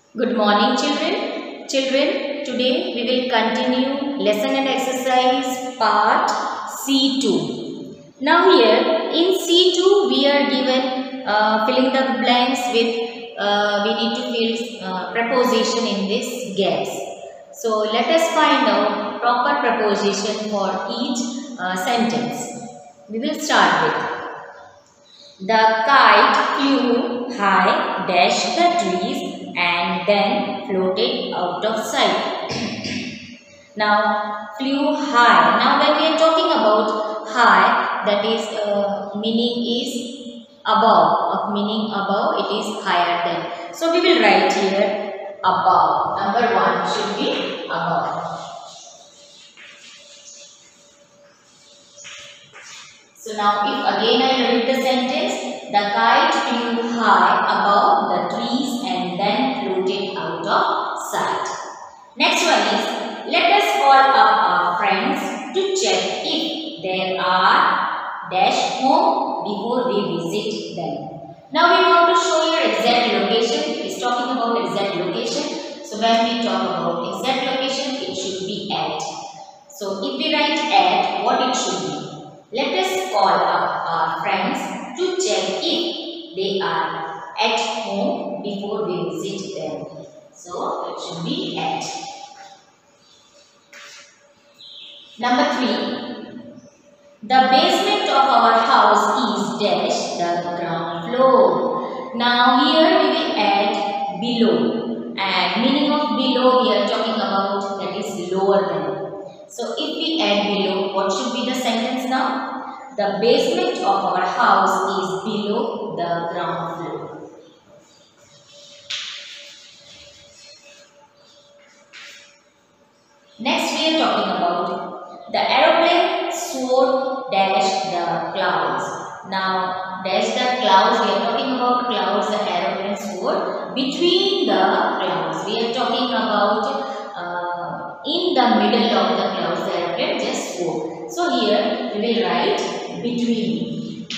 Good morning children. Children, today we will continue lesson and exercise part C2. Now here in C2 we are given filling the blanks with we need to fill preposition in this gaps. So let us find out proper preposition for each sentence. We will start with the kite flew high, dashed the trees and then floated out of sight. Now flew high. Now when we are talking about high, that is meaning is above. Meaning above, it is higher than. So we will write here above. Number 1 should be above. So now if again I read the sentence, the kite flew high above the trees and then floated out of sight. Next one is, let us call up our friends to check if they are dash home before we visit them. Now we want to show your exact location. It is talking about exact location. So when we talk about exact location, it should be at. So if we write at, what it should be? Let us call up our friends to check if they are at home before we visit them. So it should be at. Number 3. The basement of our house is dash the ground floor. Now here we will add below. And meaning of below we are talking about, that is lower than. So if we add below, what should be the sentence now? The basement of our house is below the ground floor. Next we are talking about the aeroplane soared dash the clouds. Now dash the clouds, we are talking about clouds, the aeroplane soared between the clouds. We are talking about in the middle of the clouds, the aeroplane just soared. So here we will write between.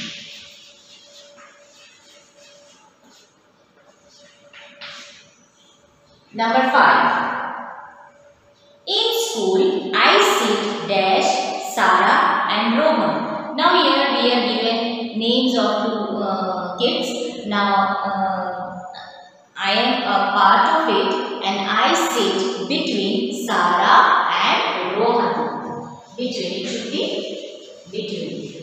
Number 5. In school, I sit dash Sarah and Roman. Now here we are given names of two kids. Now I am a part of it and I sit between Sarah and Rohan. Between, it should be between.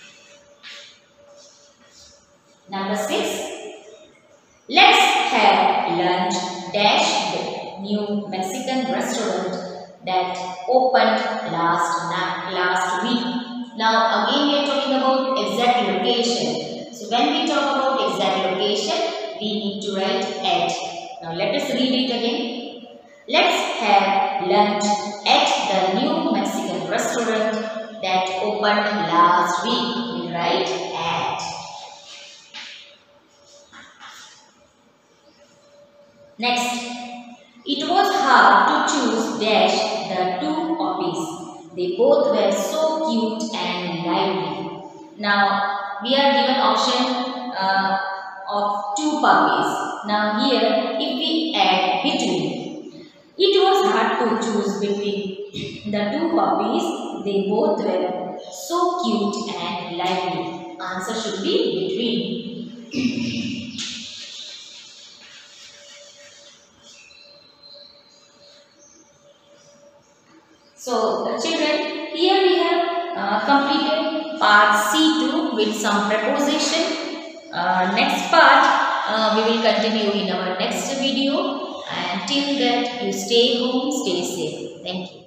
Number 6. Let's have lunch dash the new Mexican restaurant that opened last week. Now again we are talking about exact location. So when we talk about exact location, we need to write at. Now let us read it again. Let's have lunch at the new Mexican restaurant that opened last week. We write at. Next, it was hard to choose dash the two puppies. They both were so cute and lively. Now we are given option of two puppies. Now here if we add between, it was hard to choose between the two puppies. They both were so cute and lively. Answer should be between. So children, here we have completed part C2 with some preposition. Next part we will continue in our next video, and till that you stay home, stay safe. Thank you.